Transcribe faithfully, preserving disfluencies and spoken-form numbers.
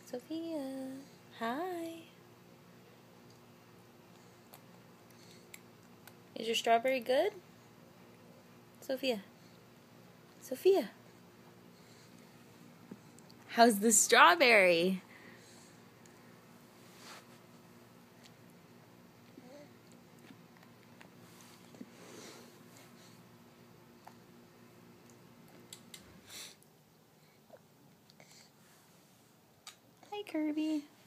Sophia, hi. Is your strawberry good? Sophia. Sophia. How's the strawberry? Hi, Kirby.